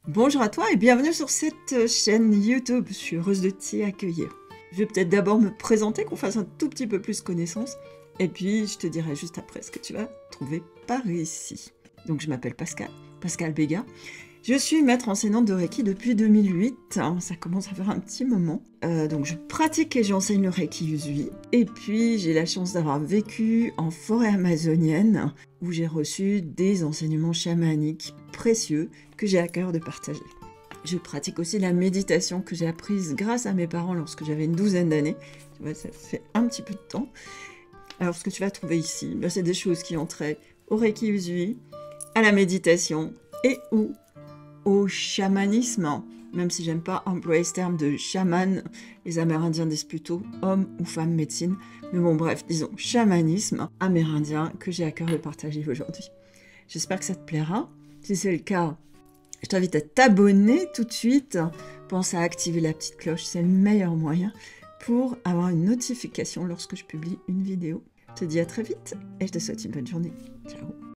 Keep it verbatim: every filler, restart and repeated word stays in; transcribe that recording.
Bonjour à toi et bienvenue sur cette chaîne YouTube, je suis heureuse de t'y accueillir. Je vais peut-être d'abord me présenter, qu'on fasse un tout petit peu plus connaissance, et puis je te dirai juste après ce que tu vas trouver par ici. Donc je m'appelle Pascal, Pascal Béga, je suis maître enseignante de Reiki depuis deux mille huit, hein, ça commence à faire un petit moment. Euh, donc je pratique et j'enseigne le Reiki Usui, et puis j'ai la chance d'avoir vécu en forêt amazonienne, où j'ai reçu des enseignements chamaniques précieux que j'ai à cœur de partager. Je pratique aussi la méditation que j'ai apprise grâce à mes parents lorsque j'avais une douzaine d'années. Tu vois, ça fait un petit peu de temps. Alors ce que tu vas trouver ici, ben, c'est des choses qui ont trait au Reiki Usui, à la méditation et ou au chamanisme. Même si j'aime pas employer ce terme de chaman, les Amérindiens disent plutôt homme ou femme médecine. Mais bon bref, disons chamanisme amérindien que j'ai à cœur de partager aujourd'hui. J'espère que ça te plaira. Si c'est le cas, je t'invite à t'abonner tout de suite. Pense à activer la petite cloche, c'est le meilleur moyen pour avoir une notification lorsque je publie une vidéo. Je te dis à très vite et je te souhaite une bonne journée. Ciao.